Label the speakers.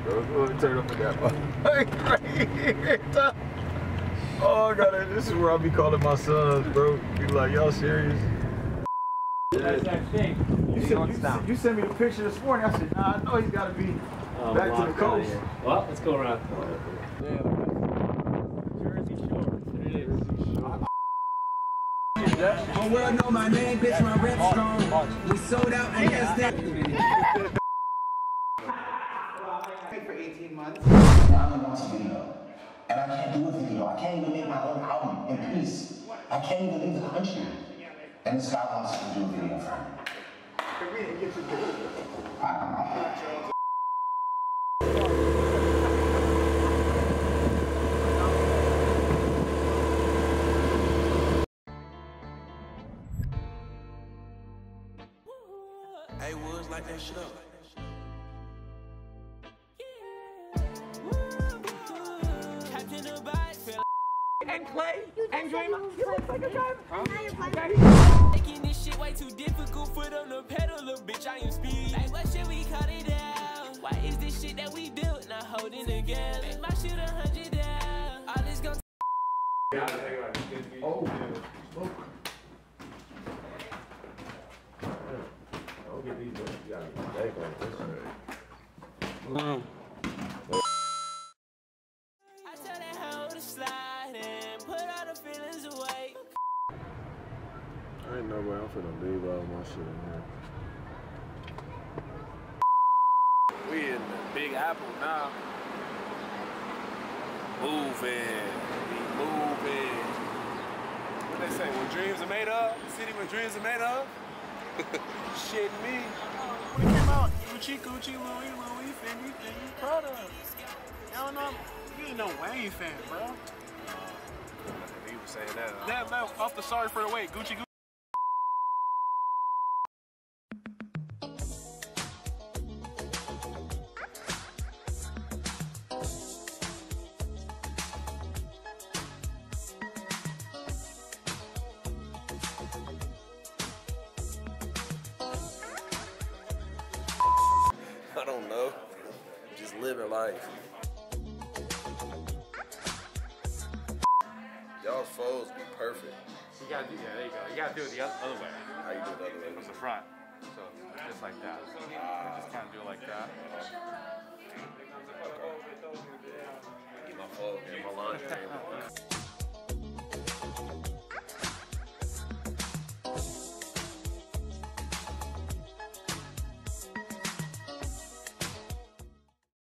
Speaker 1: bro. Go ahead and turn up in that right. Oh, God, this is where I be calling my sons, bro. Be like, y'all serious?
Speaker 2: That's that thing.
Speaker 1: You sent me the picture this morning. I said, nah, I know he's got to be back to the coast.
Speaker 2: Well, let's go around.
Speaker 3: Jersey Shore. There it is.
Speaker 4: My world know my name, bitch, my rep strong. We sold out and that's that.
Speaker 5: For 18 months. I only want a video. And I can't do a video. I can't even make my own album in peace. I can't even leave the country. And this guy wants to do a video for him. I don't know.
Speaker 6: Hey, Woods, like that shit up.
Speaker 7: And Clay and Dreamer, you look like a driver.
Speaker 8: Making this shit way too difficult. Foot on the pedal, little bitch, I am speed. Like, what should we cut it down? Why is this shit that we built not holding together? Make my shit 100 down. All this gon'
Speaker 1: Oh, I'll get these ones. You gotta get back on this one.
Speaker 8: I tell that hoe to slide and put all the feelings away.
Speaker 1: Ain't no way I'm finna leave all my shit in here.
Speaker 6: We in the Big Apple now. Moving. We moving. What they say? When dreams are made of? The city where dreams are made of? Shit me. When it came out, Gucci, Louis, Fendi, Prada. Y'all know, you ain't no Wayne fan, bro. He was saying that. That left off the Sorry for the Wait. Gucci. I don't know. Just living life. Y'all's foes be perfect.
Speaker 3: You gotta do that. There you go. You gotta do it the other way.
Speaker 6: How you do it the other way?
Speaker 3: From the front. So just like that. Just kind of do it like that.
Speaker 6: Get my phone, get my laundry table.